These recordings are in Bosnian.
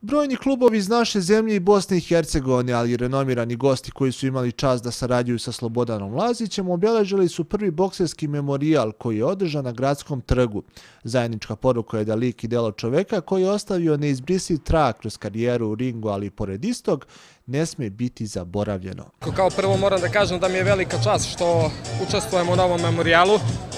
Brojni klubovi iz naše zemlje i Bosne i Hercegovine, ali i renomirani gosti koji su imali čast da sarađuju sa Slobodanom Lazićem, obeležili su prvi bokserski memorijal koji je održan na Gradskom trgu. Zajednička poruka je da lik i delo čoveka koji je ostavio neizbrisiv trag kroz karijeru u ringu, ali i pored istog, ne sme biti zaboravljeno. Kao prvo moram da kažem da mi je velika čast što učestvujemo u novom memorijalu.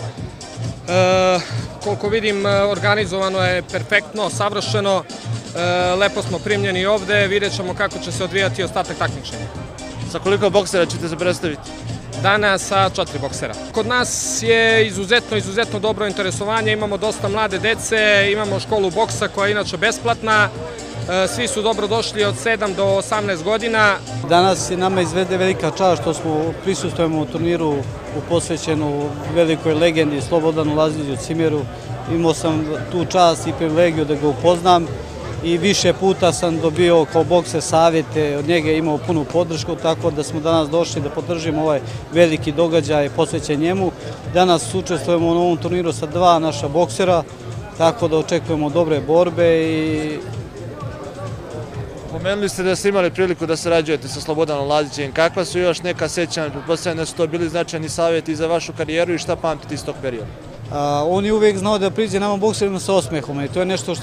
Koliko vidim, organizovano je perfektno, savršeno, lepo smo primljeni ovde, vidjet ćemo kako će se odvijati ostatak takmičenja. Sa koliko boksera ćete se predstaviti? Danas sa 4 boksera. Kod nas je izuzetno dobro interesovanje, imamo dosta mlade dece, imamo školu boksa koja je inače besplatna, svi su dobro došli od 7 do 18 godina. Danas je nama izvede velika čast što smo prisustvujemo u turniru posvećenu velikoj legendi Slobodanu Laziću Cimeru. Imao sam tu čast i privilegiju da ga upoznam i više puta sam dobio kao bokser savjete, od njega je imao punu podršku, tako da smo danas došli da podržimo ovaj veliki događaj posvećen njemu. Danas učestvujemo u ovom turniru sa 2 naša boksera, tako da očekujemo dobre borbe i Pomenuli ste da ste imali priliku da sarađujete sa Slobodanom Lazićem. Kakva su još neka sećanja? Pretpostavljam da su to bili značajni savjeti za vašu karijeru i šta pamtite iz tog perioda? On je uvijek znao da priđe nama bokserima sa osmehom i to je nešto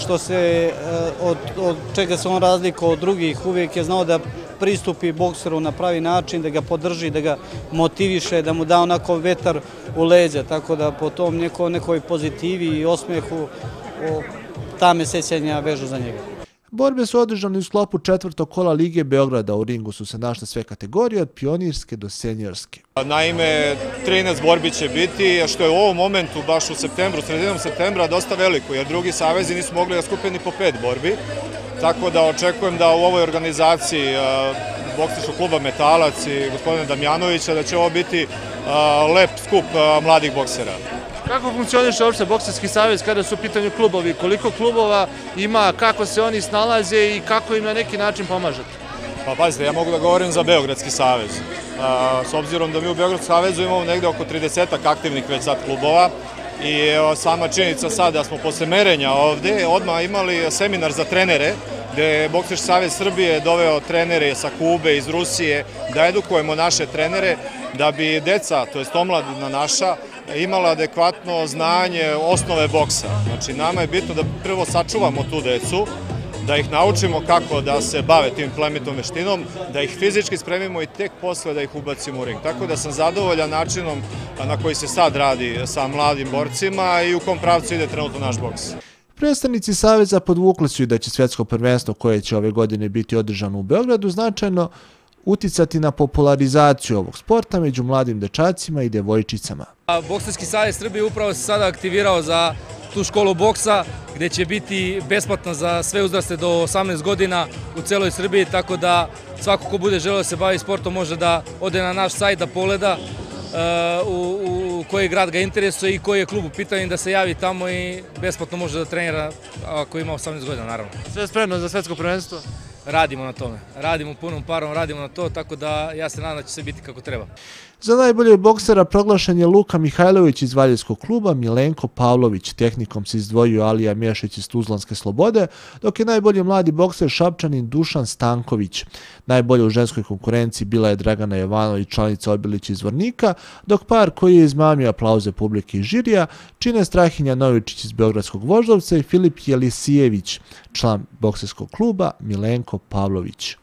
od čega se on razlikao od drugih. Uvijek je znao da pristupi bokseru na pravi način, da ga podrži, da ga motiviše, da mu da onako vetar u leđa. Tako da po tom nekoj pozitivi i osmehu ta me sećanja vežu za njega. Borbe su održane u sklopu 4. kola Lige Beograda. U ringu su se našle sve kategorije, od pionirske do senjorske. Naime, 13 borbi će biti, što je u ovom momentu, baš u septembru, sredinom septembra, dosta veliko, jer drugi savezi nisu mogli da skupe ni po 5 borbi. Tako da očekujem da u ovoj organizaciji bokserskog kluba Metalac i gospodina Damjanovića, da će ovo biti lep skup mladih boksera. Kako funkcioniše uopšte bokserski savez kada su u pitanju klubovi? Koliko klubova ima, kako se oni snalaze i kako im na neki način pomažete? Pa pazite, ja mogu da govorim za Beogradski savez. S obzirom da mi u Beogradskom savezu imamo negde oko 30 aktivnih već sad klubova i sama činjenica sad da smo posle merenja ovde odmah imali seminar za trenere gde je Bokserski savez Srbije doveo trenere sa Kube, iz Rusije, da edukujemo naše trenere da bi deca, to jest omladina naša, imala adekvatno znanje osnove boksa. Znači, nama je bitno da prvo sačuvamo tu decu, da ih naučimo kako da se bave tim plemenitom veštinom, da ih fizički spremimo i tek posle da ih ubacimo u ring. Tako da sam zadovoljan načinom na koji se sad radi sa mladim borcima i u kom pravcu ide trenutno naš boks. Predstavnici saveza podvukli su i da će svetsko prvenstvo koje će ove godine biti održano u Beogradu značajno uticati na popularizaciju ovog sporta među mladim dečacima i devojčicama. Bokserski savez Srbije upravo se sada aktivirao za tu školu boksa gde će biti besplatna za sve uzraste do 18 godina u celoj Srbiji, tako da svako ko bude želeo da se bavi sportom može da ode na naš sajt da pogleda u koji grad ga interesuje i koji je klub u pitanju, da se javi tamo i besplatno može da trenira ako ima 18 godina, naravno. Sve spremno za svetsko prvenstvo? Radimo na tome, radimo punom parom, radimo na to, tako da ja se nadam da će sve biti kako treba. Za najboljeg boksera proglašen je Luka Mihajlović iz Valjevskog kluba, Milenko Pavlović. Tehnikom se izdvojio Alija Mešić iz Tuzlanske Slobode, dok je najbolji mladi bokser Šapčanin Dušan Stanković. Najbolja u ženskoj konkurenciji bila je Dragana Jovanović, članica Obilić iz Zvornika, dok par koji je izmamio aplauze publike i žirija čine Strahinja Novičić iz Beogradskog Voždovca i Filip Jelisijević, član bokserskog kluba Milenko Pavlović.